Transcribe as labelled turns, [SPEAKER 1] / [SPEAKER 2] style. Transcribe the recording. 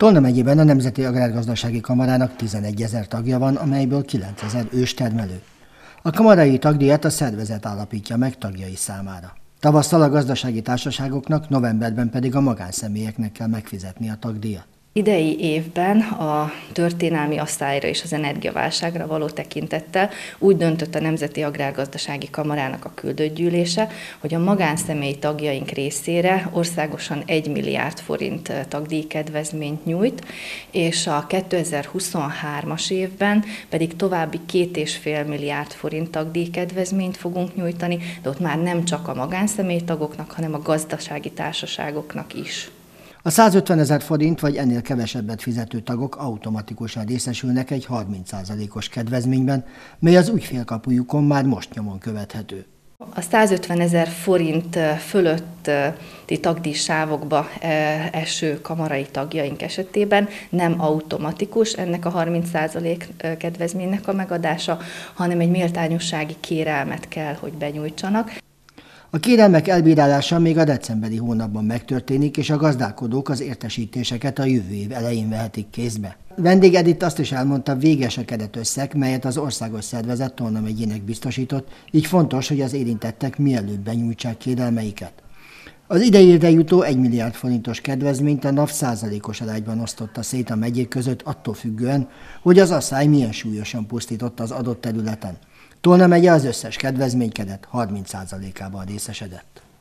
[SPEAKER 1] Tolna megyében a Nemzeti Agrárgazdasági Kamarának 11 000 tagja van, amelyből 9 000 őstermelő. A kamarai tagdíjat a szervezet állapítja meg tagjai számára. Tavasszal a gazdasági társaságoknak, novemberben pedig a magánszemélyeknek kell megfizetni a tagdíjat.
[SPEAKER 2] Idei évben a történelmi asszályra és az energiaválságra való tekintettel úgy döntött a Nemzeti Agrárgazdasági Kamarának a küldött gyűlése, hogy a magánszemély tagjaink részére országosan 1 milliárd forint tagdíjkedvezményt nyújt, és a 2023-as évben pedig további 2,5 milliárd forint tagdíjkedvezményt fogunk nyújtani, de ott már nem csak a magánszemély tagoknak, hanem a gazdasági társaságoknak is.
[SPEAKER 1] A 150 000 forint vagy ennél kevesebbet fizető tagok automatikusan részesülnek egy 30%-os kedvezményben, mely az ügyfélkapujukon már most nyomon követhető.
[SPEAKER 2] A 150 000 forint fölötti tagdíjsávokba eső kamarai tagjaink esetében nem automatikus ennek a 30% kedvezménynek a megadása, hanem egy méltányossági kérelmet kell, hogy benyújtsanak.
[SPEAKER 1] A kérelmek elbírálása még a decemberi hónapban megtörténik, és a gazdálkodók az értesítéseket a jövő év elején vehetik kézbe. Vendég Edith azt is elmondta, véges a keretösszeg, melyet az országos szervezet Tolna megyének biztosított, így fontos, hogy az érintettek mielőbb benyújtsák kérelmeiket. Az idei évre jutó 1 milliárd forintos kedvezményt a NAV 100%-os arányban osztotta szét a megyék között attól függően, hogy az asszály milyen súlyosan pusztította az adott területen. Tolna megye az összes kedvezménykeret 30%-ában részesedett.